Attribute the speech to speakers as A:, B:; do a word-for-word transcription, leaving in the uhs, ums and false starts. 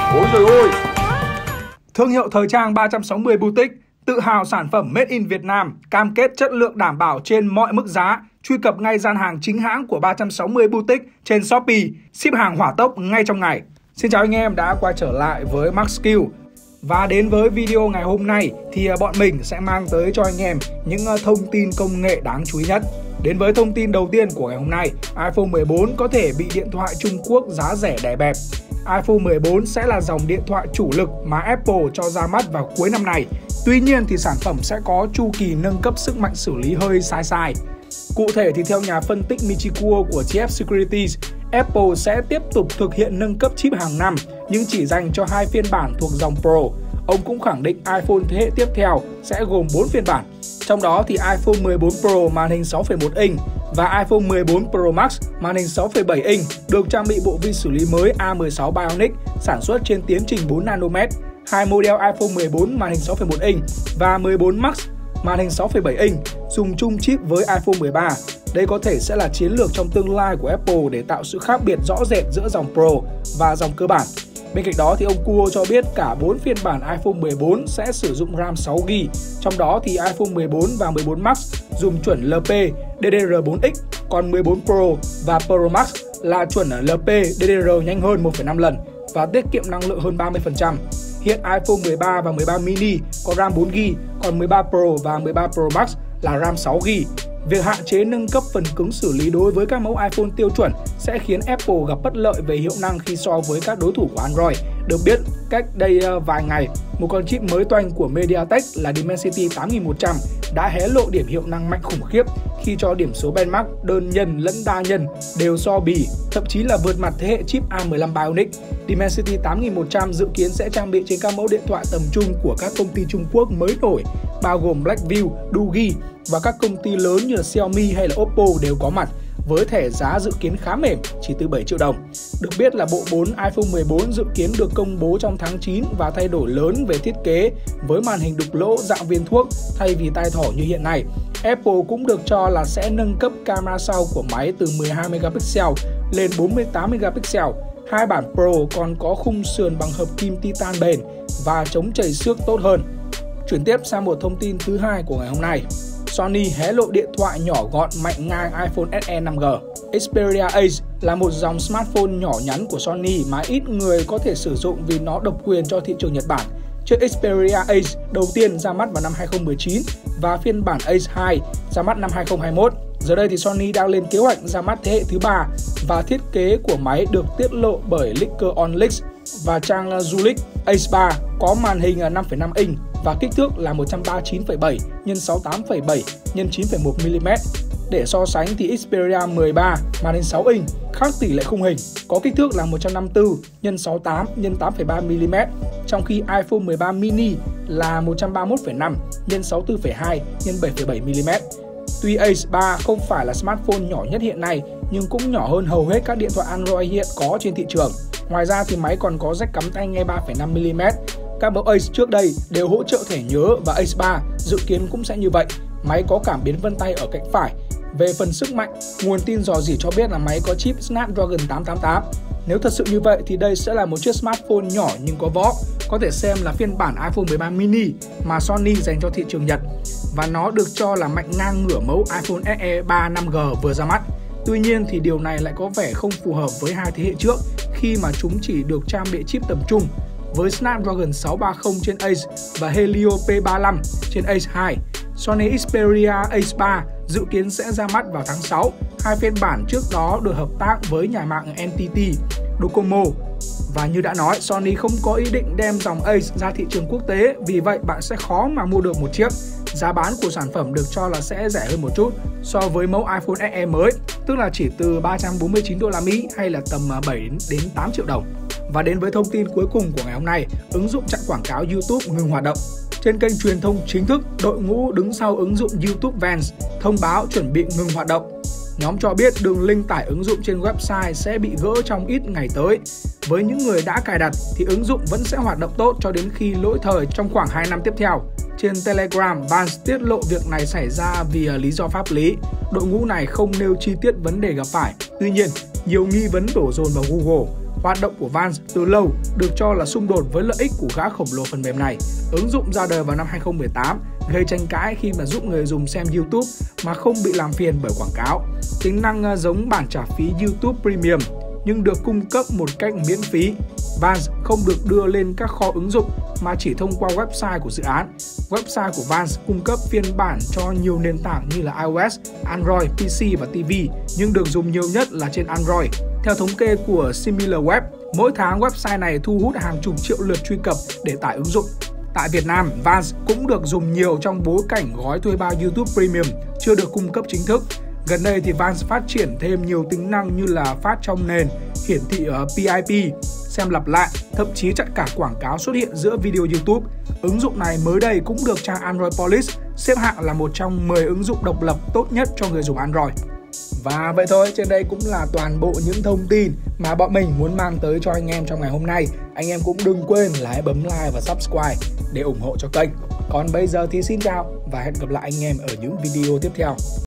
A: Ôi trời ơi!
B: Thương hiệu thời trang ba trăm sáu mươi Boutique, tự hào sản phẩm Made in Việt Nam, cam kết chất lượng đảm bảo trên mọi mức giá. Truy cập ngay gian hàng chính hãng của ba trăm sáu mươi Boutique trên Shopee, ship hàng hỏa tốc ngay trong ngày. Xin chào anh em đã quay trở lại với Maxskill. Và đến với video ngày hôm nay thì bọn mình sẽ mang tới cho anh em những thông tin công nghệ đáng chú ý nhất. Đến với thông tin đầu tiên của ngày hôm nay, iPhone mười bốn có thể bị điện thoại Trung Quốc giá rẻ đè bẹp. iPhone mười bốn sẽ là dòng điện thoại chủ lực mà Apple cho ra mắt vào cuối năm này. Tuy nhiên thì sản phẩm sẽ có chu kỳ nâng cấp sức mạnh xử lý hơi sai sai. Cụ thể thì theo nhà phân tích Michikuo của tê ép Securities, Apple sẽ tiếp tục thực hiện nâng cấp chip hàng năm nhưng chỉ dành cho hai phiên bản thuộc dòng Pro. Ông cũng khẳng định iPhone thế hệ tiếp theo sẽ gồm bốn phiên bản. Trong đó thì iPhone mười bốn Pro màn hình sáu phẩy một inch và iPhone mười bốn Pro Max màn hình sáu phẩy bảy inch được trang bị bộ vi xử lý mới A mười sáu Bionic sản xuất trên tiến trình bốn nanomet. Hai model iPhone mười bốn màn hình sáu phẩy một inch và mười bốn Max màn hình sáu phẩy bảy inch dùng chung chip với iPhone mười ba. Đây có thể sẽ là chiến lược trong tương lai của Apple để tạo sự khác biệt rõ rệt giữa dòng Pro và dòng cơ bản. Bên cạnh đó thì ông Kuo cho biết cả bốn phiên bản iPhone mười bốn sẽ sử dụng RAM sáu gi ga bai, trong đó thì iPhone mười bốn và mười bốn Max dùng chuẩn lờ pê đê đê rờ bốn ích, còn mười bốn Pro và Pro Max là chuẩn lờ pê đê đê rờ nhanh hơn một phẩy năm lần và tiết kiệm năng lượng hơn ba mươi phần trăm. Hiện iPhone mười ba và mười ba mini có RAM bốn gi ga bai, còn mười ba Pro và mười ba Pro Max là RAM sáu gi ga bai. Việc hạn chế nâng cấp phần cứng xử lý đối với các mẫu iPhone tiêu chuẩn sẽ khiến Apple gặp bất lợi về hiệu năng khi so với các đối thủ của Android. Được biết, cách đây vài ngày, một con chip mới toanh của MediaTek là Dimensity tám nghìn một trăm đã hé lộ điểm hiệu năng mạnh khủng khiếp khi cho điểm số benchmark đơn nhân lẫn đa nhân đều so bì, thậm chí là vượt mặt thế hệ chip A mười lăm Bionic. Dimensity tám nghìn một trăm dự kiến sẽ trang bị trên các mẫu điện thoại tầm trung của các công ty Trung Quốc mới nổi, bao gồm Blackview, Doogee và các công ty lớn như là Xiaomi hay là Oppo đều có mặt, với thẻ giá dự kiến khá mềm, chỉ từ bảy triệu đồng. Được biết là bộ bốn iPhone mười bốn dự kiến được công bố trong tháng chín và thay đổi lớn về thiết kế với màn hình đục lỗ dạng viên thuốc thay vì tai thỏ như hiện nay. Apple cũng được cho là sẽ nâng cấp camera sau của máy từ mười hai megapixel lên bốn mươi tám megapixel. Hai bản Pro còn có khung sườn bằng hợp kim titan bền và chống chảy xước tốt hơn. Chuyển tiếp sang một thông tin thứ hai của ngày hôm nay. Sony hé lộ điện thoại nhỏ gọn mạnh ngang iPhone ét e năm G. Xperia Ace là một dòng smartphone nhỏ nhắn của Sony mà ít người có thể sử dụng vì nó độc quyền cho thị trường Nhật Bản. Chiếc Xperia Ace đầu tiên ra mắt vào năm hai không một chín và phiên bản Ace hai ra mắt năm hai không hai mốt. Giờ đây thì Sony đang lên kế hoạch ra mắt thế hệ thứ ba và thiết kế của máy được tiết lộ bởi Leaker on Leaks và trang du lịch. Ace ba có màn hình năm phẩy năm inch và kích thước là một trăm ba mươi chín phẩy bảy nhân sáu mươi tám phẩy bảy nhân chín phẩy một mi-li-mét. Để so sánh thì Xperia mười ba màn hình sáu inch khác tỷ lệ khung hình, có kích thước là một trăm năm mươi tư nhân sáu mươi tám nhân tám phẩy ba mi-li-mét, trong khi iPhone mười ba mini là một trăm ba mươi mốt phẩy năm nhân sáu mươi tư phẩy hai nhân bảy phẩy bảy mi-li-mét. Tuy Ace ba không phải là smartphone nhỏ nhất hiện nay nhưng cũng nhỏ hơn hầu hết các điện thoại Android hiện có trên thị trường. Ngoài ra thì máy còn có jack cắm tai nghe ba phẩy năm mi-li-mét. Các mẫu Ace trước đây đều hỗ trợ thẻ nhớ và Ace ba dự kiến cũng sẽ như vậy. Máy có cảm biến vân tay ở cạnh phải. Về phần sức mạnh, nguồn tin rò rỉ cho biết là máy có chip Snapdragon tám tám tám. Nếu thật sự như vậy thì đây sẽ là một chiếc smartphone nhỏ nhưng có võ, có thể xem là phiên bản iPhone mười ba mini mà Sony dành cho thị trường Nhật, và nó được cho là mạnh ngang ngửa mẫu iPhone ét e ba năm G vừa ra mắt. Tuy nhiên thì điều này lại có vẻ không phù hợp với hai thế hệ trước khi mà chúng chỉ được trang bị chip tầm trung với Snapdragon sáu ba không trên Ace và Helio P ba mươi lăm trên Ace hai. Sony Xperia Ace ba dự kiến sẽ ra mắt vào tháng sáu. Hai phiên bản trước đó được hợp tác với nhà mạng en tê tê, Docomo. Và như đã nói, Sony không có ý định đem dòng Ace ra thị trường quốc tế, vì vậy bạn sẽ khó mà mua được một chiếc. Giá bán của sản phẩm được cho là sẽ rẻ hơn một chút so với mẫu iPhone ét e mới, tức là chỉ từ ba trăm bốn mươi chín đô la Mỹ hay là tầm bảy đến tám triệu đồng. Và đến với thông tin cuối cùng của ngày hôm nay, ứng dụng chặn quảng cáo YouTube ngừng hoạt động. Trên kênh truyền thông chính thức, đội ngũ đứng sau ứng dụng YouTube Vans thông báo chuẩn bị ngừng hoạt động. Nhóm cho biết đường link tải ứng dụng trên website sẽ bị gỡ trong ít ngày tới. Với những người đã cài đặt thì ứng dụng vẫn sẽ hoạt động tốt cho đến khi lỗi thời trong khoảng hai năm tiếp theo. Trên Telegram, Vans tiết lộ việc này xảy ra vì lý do pháp lý. Đội ngũ này không nêu chi tiết vấn đề gặp phải. Tuy nhiên, nhiều nghi vấn đổ dồn vào Google. Hoạt động của Vance từ lâu được cho là xung đột với lợi ích của gã khổng lồ phần mềm này. Ứng dụng ra đời vào năm hai không một tám, gây tranh cãi khi mà giúp người dùng xem YouTube mà không bị làm phiền bởi quảng cáo. Tính năng giống bản trả phí YouTube Premium nhưng được cung cấp một cách miễn phí. Vance không được đưa lên các kho ứng dụng mà chỉ thông qua website của dự án. Website của Vance cung cấp phiên bản cho nhiều nền tảng như là iOS, Android, pê xê và ti vi, nhưng được dùng nhiều nhất là trên Android. Theo thống kê của SimilarWeb, mỗi tháng website này thu hút hàng chục triệu lượt truy cập để tải ứng dụng. Tại Việt Nam, Vance cũng được dùng nhiều trong bối cảnh gói thuê bao YouTube Premium chưa được cung cấp chính thức. Gần đây thì Vance phát triển thêm nhiều tính năng như là phát trong nền, hiển thị ở pê i pê, xem lặp lại, thậm chí chặn cả quảng cáo xuất hiện giữa video YouTube. Ứng dụng này mới đây cũng được trang Android Police xếp hạng là một trong mười ứng dụng độc lập tốt nhất cho người dùng Android. Và vậy thôi, trên đây cũng là toàn bộ những thông tin mà bọn mình muốn mang tới cho anh em trong ngày hôm nay. Anh em cũng đừng quên là hãy bấm like và subscribe để ủng hộ cho kênh. Còn bây giờ thì xin chào và hẹn gặp lại anh em ở những video tiếp theo.